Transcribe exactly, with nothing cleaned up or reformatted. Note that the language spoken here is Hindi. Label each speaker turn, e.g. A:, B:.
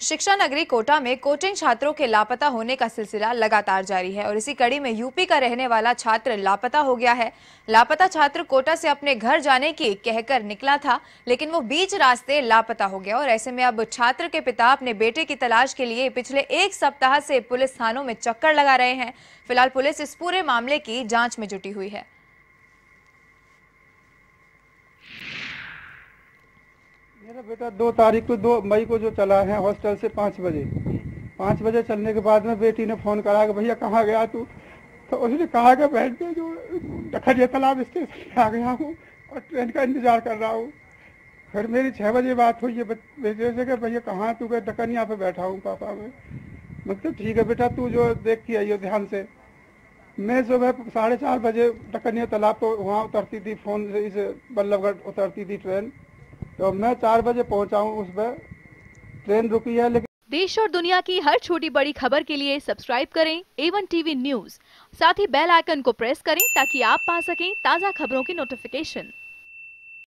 A: शिक्षा नगरी कोटा में कोचिंग छात्रों के लापता होने का सिलसिला लगातार जारी है और इसी कड़ी में यूपी का रहने वाला छात्र लापता हो गया है। लापता छात्र कोटा से अपने घर जाने की कहकर निकला था, लेकिन वो बीच रास्ते लापता हो गया और ऐसे में अब छात्र के पिता अपने बेटे की तलाश के लिए पिछले एक सप्ताह से पुलिस थानों में चक्कर लगा रहे हैं। फिलहाल पुलिस इस पूरे मामले की जाँच में जुटी हुई है।
B: मेरा बेटा दो तारीख को दो मई को जो चला है हॉस्टल से पाँच बजे पाँच बजे चलने के बाद में बेटी ने फ़ोन करा कि भैया कहाँ गया तू। तो उसने कहा कि बहन पे जो डखरिया तालाब स्टेशन पे आ गया हूँ और ट्रेन का इंतज़ार कर रहा हूँ। फिर मेरी छः बजे बात हुई है बेटे से कि भैया कहाँ तू, गए डकनिया पे बैठा हूँ पापा में। मतलब ठीक है बेटा, तू जो देख के आइयो ध्यान से। मैं सुबह साढ़े चार बजे डकनिया तालाब को वहाँ उतरती थी, फ़ोन से इस बल्लभगढ़ उतरती थी ट्रेन, तो मैं चार बजे पहुंचा हूँ। उस पर ट्रेन रुकी है। लेकिन
C: देश और दुनिया की हर छोटी बड़ी खबर के लिए सब्सक्राइब करें ए वन टीवी न्यूज़, साथ ही बेल आइकन को प्रेस करें ताकि आप पा सकें ताज़ा खबरों की नोटिफिकेशन।